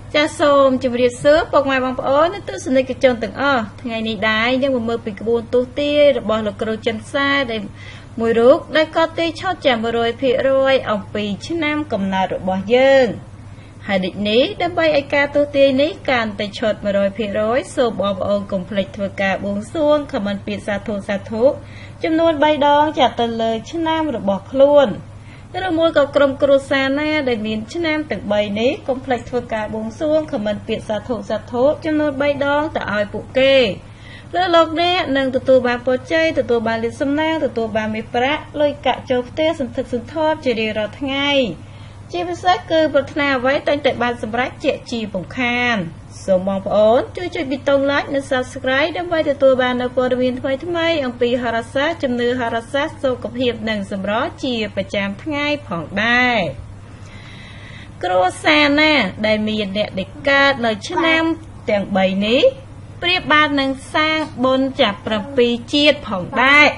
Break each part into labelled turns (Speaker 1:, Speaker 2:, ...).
Speaker 1: ចាសូមជម្រាបសួរពុកម៉ែបងប្អូននិងទស្សនិកជនទាំងអស់ថ្ងៃនេះដែរយើងមកមើលពីក្បួនទស្សន៍ទាយរបស់លោកគ្រូចិនសែដែលមួយរូបដែលក៏ទាយឆុតចាំ 100% អំពីឆ្នាំកំណើតរបស់យើងហើយដូចនេះដើម្បីឲ្យការទស្សន៍ទាយនេះកាន់តែឆុត 100% សូមបងប្អូនកុំភ្លេចធ្វើការបួងសួងខមមិនពាក្យសាធុចំនួន3ដងចាត់ទៅលើឆ្នាំរបស់ខ្លួនឬមួយក៏ក្រុមគ្រួសារណាដែលមានឆ្នាំទាំង3នេះកុំភ្លេចធ្វើការបួងសួងខមមិនពាក្យសាធុចំនួន3ដងទៅឲ្យពួកគេលើលោកអ្នកនឹងទទួលបានពរជ័យទទួលបានលាភសំណាងទទួលបានមេប្រាក់លុយកាក់ចូលផ្ទះសន្ធឹកសន្ធាប់ជារៀងរាល់ថ្ងៃជាពិសេសគឺប្រាថ្នាអ្វីតែងតែបានសម្រេចជាជាពំខានសូមបងប្អូនជួយចុចប៊ីតុង like និង subscribe ដើម្បីទទួលបាននូវព័ត៌មានថ្មីៗអំពីហោរាសាស្ត្រជំនឿហោរាសាស្ត្រសុខភាពនិងសម្រស់ជាប្រចាំថ្ងៃផងដែរគ្រួសារណាដែលមានអ្នកដែលកើតនៅឆ្នាំទាំង3នេះប្រៀបបាននឹងសាងបុណ្យចាប់7ជាតិផងដែរ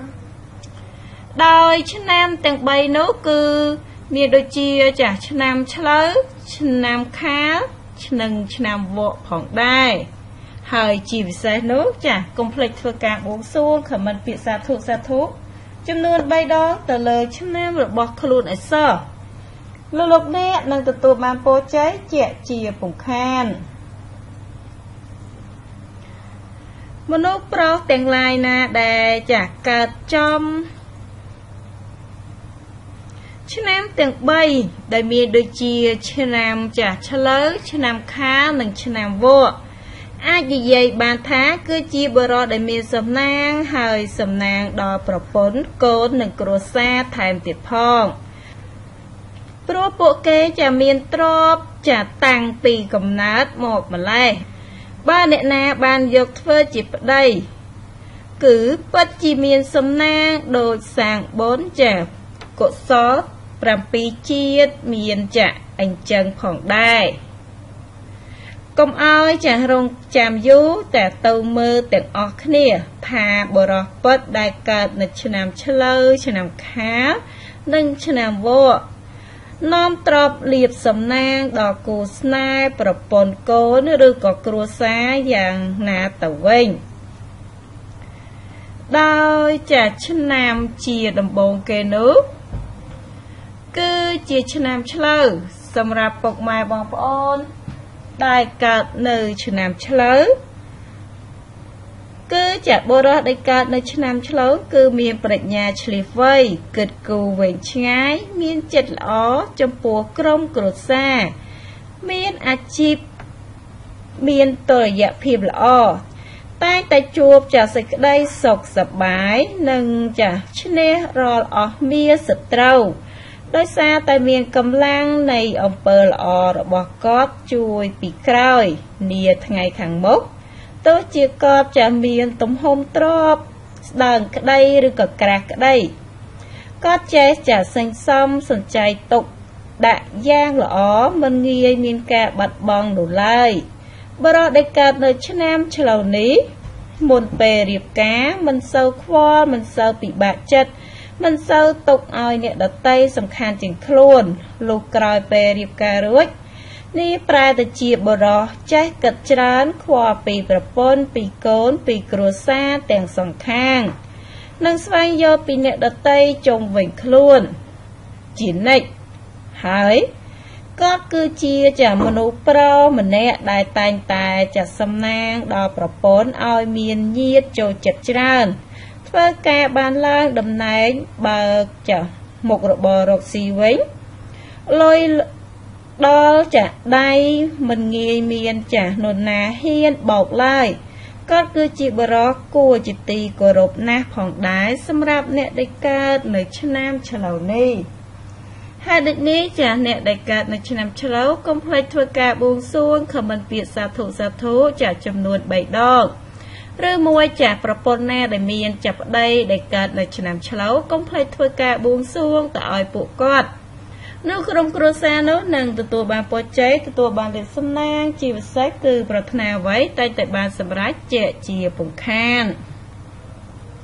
Speaker 1: ដោយឆ្នាំទាំង3នោះគឺមានដូចជាចាស់ឆ្នាំឆ្លូវឆ្នាំខាលនិងឆ្នាំវក់ផងដែរហើយជាពិសេសនោះចាកុំភ្លេចធ្វើការបួងសួងខមមិនពាក្យសាធុចំនួន3ដងទៅលើឆ្នាំរបស់ខ្លួនឲ្យសោះលោកអ្នកនឹងទទួលបានពរជ័យជាពំខានមនុស្សប្រុសទាំងឡាយណាដែលចាកើតចំឆ្នាំទាំង3ដែលមានដូចជាឆ្នាំចាស់ឆ្លូវឆ្នាំខាលនិងឆ្នាំវក់អាចនិយាយបានថាគឺជាបុរសដែលមានសំណាងហើយសំណាងដល់ប្រពន្ធកូននិងគ្រួសារថែមទៀតផងព្រោះពួកគេจะមានទ្រព្យចាតាំងពីកំណើតមកម្លេះបើអ្នកណាបានយកធ្វើជាប្តីគឺពិតជាមានសំណាងដូចសាងបុណ្យចាកុសល7ជាតិមានចាអញ្ចឹងផងដែរកុំឲ្យចារងចាំយូរតែទៅមើលទាំងអស់គ្នាថាបរោះពិតដែលកើតនៅឆ្នាំឆ្លូវឆ្នាំខាលនិងឆ្នាំវក់នាំទ្រព្យលាភសំណាងដល់គូស្នេហ៍ប្រពន្ធកូនឬក៏គ្រួសារយ៉ាងណាទៅវិញដោយចាឆ្នាំជាដំបូងគេនោះគឺជាឆ្នាំឆ្លូវសម្រាប់ពុកម៉ែបងប្អូនដែលកើតនៅឆ្នាំឆ្លូវគឺជាបុរសដែលកើតនៅឆ្នាំឆ្លូវគឺមានប្រាជ្ញាឆ្លៀសវៃគិតគូរវែងឆ្ងាយមានចិត្តល្អចំពោះក្រុមគ្រួសារមានអាជីពមានតុល្យភាពល្អតែងតែជួបចាសេចក្តីសុខសប្បាយនិងចាឈ្នះរាល់អស់មារសត្រូវដោយសារតែមានកម្លាំងនៃអំពើល្អរបស់គាត់ជួយពីក្រោយនាថ្ងៃខាងមុខទោះជាគាត់ចាមានទំហំទ្រព្យស្ដើងក្តីឬក៏ក្រាស់ក្តីគាត់ចេះចាសញ្សំសញ្ចៃទុកដាក់យ៉ាងល្អមិនងាយមានការបាត់បង់នោះឡើយបរិបទដែលកើតនៅឆ្នាំឆ្លូវនេះមុនពេលរៀបការមិនសូវខ្វល់មិនសូវពិបាកចិត្តមិនសូវទុកឲ្យអ្នកដតីសំខាន់ជាងខ្លួនលុះក្រោយពេលរៀបការរួចនេះប្រែទៅជាបរិសចេះគិតច្រើនខ្វល់ពីប្រពន្ធពីកូនពីគ្រួសារទាំងសងខាងនិងស្វែងយល់ពីអ្នកដតីជុំវិញខ្លួនជានិច្ចហើយគាត់គឺជាចាមនុស្សប្រុសម្នាក់ដែលតែងតែចាសំណាងដល់ប្រពន្ធឲ្យមានញាតិចូលចិត្តច្រើនធ្វើការបានឡើងតំណែងបើចាមុខរបររកស៊ីវិញលុយដល់ចាដៃមិនងាយមានចានរណាហ៊ានបោកឡើយគាត់គឺជាបរិសគួរជាទីគោរពណាស់ផងដែរសម្រាប់អ្នកដែលកើតនៅឆ្នាំឆ្លូវនេះហើយដូចនេះចាអ្នកដែលកើតនៅឆ្នាំឆ្លូវកុំភ្លេចធ្វើការបួងសួងខមមិនពាក្យសាធុចាចំនួន3ដងឬមួយចាប្រពន្ធណាដែលមានចាប្តីដែលកើតនៅឆ្នាំឆ្លូវកុំភ្លេចធ្វើការបួងសួងទៅឲ្យពួកគាត់នៅក្រុមគ្រួសារនោះនឹងទទួលបានពរជ័យទទួលបានលាភសំណាងជាពិសេសគឺប្រាថ្នាអ្វីតែងតែបានសម្រេចជាពំខាន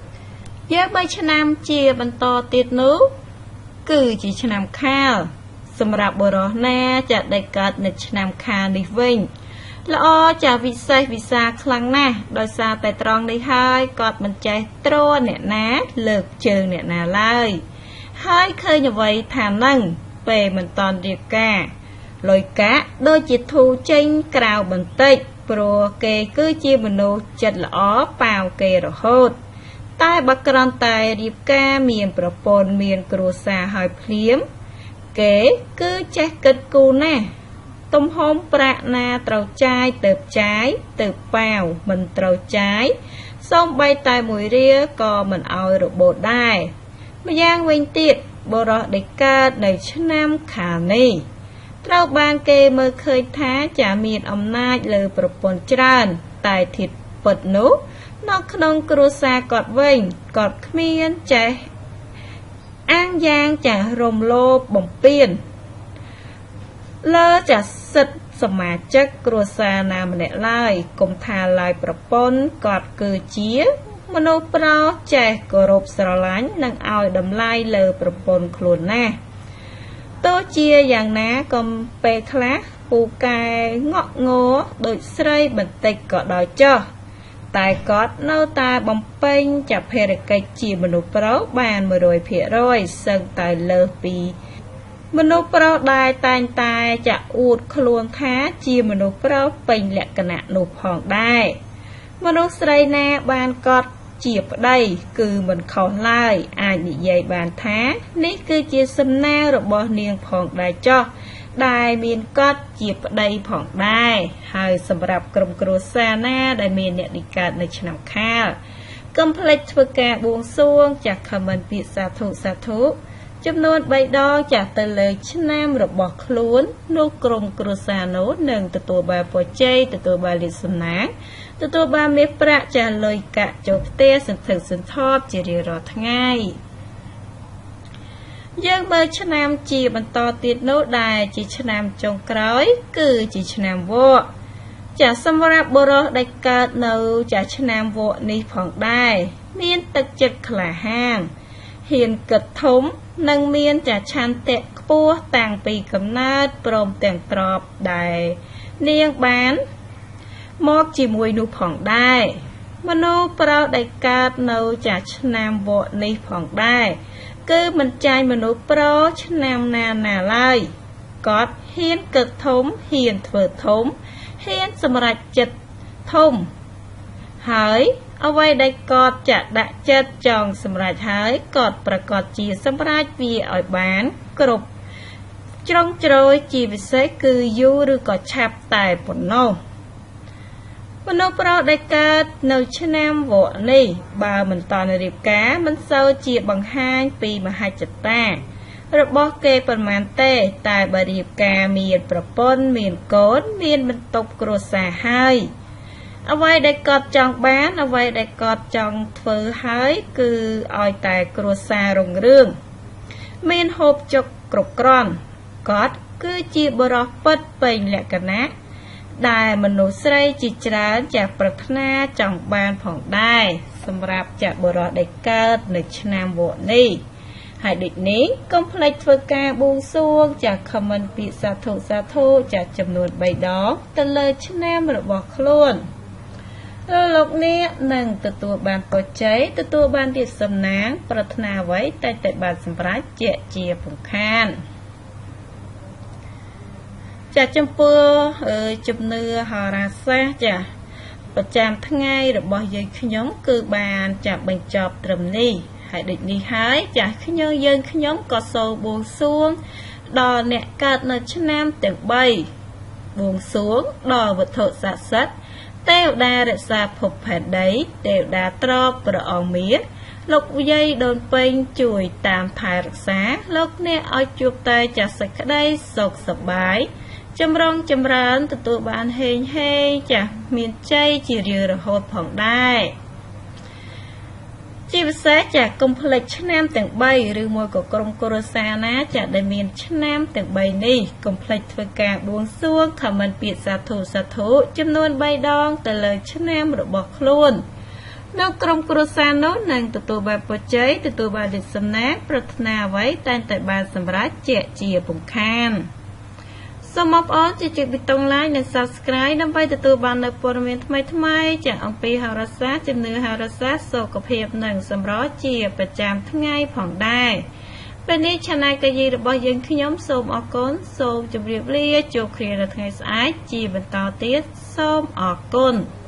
Speaker 1: យក3ឆ្នាំជាបន្តទៀតនោះគឺជាឆ្នាំខាលសម្រាប់បុរសណាចាដែលកើតនៅឆ្នាំខាលនេះវិញល្អចាវិសេសវិសាខ្លាំងណាស់ដោយសារតែត្រង់នេះហើយគាត់មិនចេះទ្រអ្នកណាលើកជើងអ្នកណាឡើយហើយឃើញអ្វីថានឹងពេលមិនតន់រៀបការលុយកាក់ដូចជាធូរចេញក្រៅបន្តិចព្រោះគេគឺជាមនុស្សចិត្តល្អប៉ាវគេរហូតតែបើគ្រាន់តែរៀបការមានប្រពន្ធមានគ្រួសារហើយភ្លាមគេគឺចេះគិតគូរណាស់ទំហំប្រាក់ណាត្រូវចាយទៅចាយទៅប៉ាវមិនត្រូវចាយសូម្បីតែមួយរៀលក៏មិនឲ្យរបូតដែរម្យ៉ាងវិញទៀតបុរសដែលកើតនៅឆ្នាំខាលនេះត្រូវបានគេមើលឃើញថាចាមានអំណាចលើប្រពន្ធច្រើនតែធាតុពិតនោះនៅក្នុងគ្រួសារគាត់វិញគាត់គ្មានចេះអាងយ៉ាងចារំលោភបំពានលើចាសិទ្ធិសមាជិកគ្រួសារណាម្នាក់ឡើយកុំថាឡើយប្រពន្ធគាត់គឺជាមនុស្សប្រុសចេះគោរពស្រឡាញ់និងឲ្យតម្លៃលើប្រពន្ធខ្លួនណាស់ទោះជាយ៉ាងណាក៏ពេលខ្លះពូកែងក់ងល់ដូចស្រីបន្តិចក៏ដោយចុះតែគាត់នៅតែបំពេញចាភារកិច្ចជាមនុស្សប្រុសបាន 100% សឹងតែលើសពីមនុស្សប្រុសដែលតែងតែចាអួតខ្លួនថាជាមនុស្សប្រុសពេញលក្ខណៈនោះផងដែរមនុស្សស្រីណាបានកត់ជាប្តីគឺមិនខុសឡើយអាចនិយាយបានថានេះគឺជាសំណាងរបស់នាងផងដែរចុះដែលមានកត់ជាប្តីផងដែរហើយសម្រាប់ក្រុមគ្រួសារណាដែលមានអ្នកនិកើតនៅឆ្នាំខាលកុំភ្លេចធ្វើការបួងសួងចាស់ខមមិនពាក្យសាធុសាធុចំនួន3ដងចាស់ទៅលើឆ្នាំរបស់ខ្លួននោះក្រុមគ្រួសារនោះនឹងទទួលបានពរជ័យទទួលបានលាភសំណាងទទួលបានមាសប្រាក់ចាស់លុយកាក់ចូលផ្ទះសន្ធឹកសន្ធាប់ជារៀងរាល់ថ្ងៃយើងមើលឆ្នាំជាបន្តទៀតនោះដែលជាឆ្នាំចុងក្រោយគឺជាឆ្នាំវក់ចាស់សម្រាប់បុរសដែលកើតនៅចាស់ឆ្នាំវក់នេះផងដែរមានទឹកចិត្តក្លាហានហ៊ានគិតធំនិងមានចាឆន្ទៈខ្ពស់តាំងពីកំណើតព្រមទាំងទ្រព្យដែលនាងបានមកជាមួយនោះផងដែរមនុស្សប្រុសដែលកើតនៅចាឆ្នាំវក់នេះផងដែរគឺមិនចាញ់មនុស្សប្រុសឆ្នាំណាឡើយគាត់ហ៊ានគិតធំហ៊ានធ្វើធំហ៊ានសម្រេចចិត្តធំហើយអ្វីដែលគាត់ចាក់ដាក់ចិត្តចង់សម្រេចហើយគាត់ប្រកាសជាសម្រេចវាឲ្យបានគ្រប់ជ្រុងជ្រោយជាពិសេសគឺយូរឬក៏ឆាប់តែប៉ុណ្ណោះមនុស្សប្រុសដែលកើតនៅឆ្នាំវក់នេះបើមិនតន់រៀបការមិនសូវជាបង្ហាញពីមហិច្ឆតារបស់គេប៉ុន្មានទេតែបើរៀបការមានប្រពន្ធមានកូនមានបន្ទប់គ្រួសារហើយអ្វីដែលគាត់ចង់បានអ្វីដែលគាត់ចង់ធ្វើហើយគឺឲ្យតែគ្រួសាររុងរឿងមានហូបចុកគ្រប់គ្រាន់គាត់គឺជាបុរសពិតពេញលក្ខណៈដែលមនុស្សស្រីជាច្រើនចាស់ប្រាថ្នាចង់បានផងដែរសម្រាប់ចាស់បុរសដែលកើតនៅឆ្នាំវក់នេះហើយដូចនេះកុំភ្លេចធ្វើការបួងសួងចាស់ខមមិនពាក្យសាធុសាធុចាស់ចំនួន3ដងទៅលើឆ្នាំរបស់ខ្លួនលោកអ្នកនឹងទទួលបានពរជ័យទទួលបានលាភសំណាងប្រាថ្នាអ្វីតែបានសម្រេចជាពំខានចាចំពោះជំនឿហោរាសាស្ត្រចាប្រចាំថ្ងៃរបស់យើងខ្ញុំគឺបានចាប់បញ្ចប់ត្រឹមនេះហើយដូចនេះហើយចាយើងខ្ញុំក៏សូមបួងសួងដល់អ្នកកើតនៅឆ្នាំទាំង3បួងសួងដល់វត្ថុស័ក្តិសិទ្ធិទេវតារក្សាភពផែនដីទេវតាទ្រពព្រះអង្គមាសលោកយាយដូនពេញជួយតាមថែរក្សាលោកអ្នកឲ្យជួបតែចាស់សេចក្តីសុខសប្បាយចម្រុងចម្រើនទទួលបានហេងហេងចាស់មានជ័យជារៀងរហូតផងដែរជាពិសេសចាស់កុំភ្លេចឆ្នាំទាំង3ឬមួយក៏ក្រុមគ្រួសារណាចាស់ដែលមានឆ្នាំទាំង3នេះកុំភ្លេចធ្វើការបួងសួងខមមិនពាក្យសាធុសាធុចំនួន3ដងទៅលើឆ្នាំរបស់ខ្លួននៅក្រុមគ្រួសារនោះនឹងទទួលបានពរជ័យទទួលបានលាភសំណាងប្រាថ្នាអ្វីតែងតែបានសម្រេចជាពំខានសូមបងប្អូនជួយចុចប៊ូតុង Like និង Subscribe ដើម្បីទទួលបាននូវព័ត៌មានថ្មីៗจากអំពីហោរាសាស្ត្រជំនឿហោរាសាស្ត្រសុខភាពនិងសម្រស់ជាប្រចាំថ្ងៃផងដែរពេលនេះ Channel កាយីរបស់យើងខ្ញុំសូមអរគុណសូមជម្រាបលាជួបគ្នានៅថ្ងៃស្អែកជាបន្តទៀតសូមអរគុណ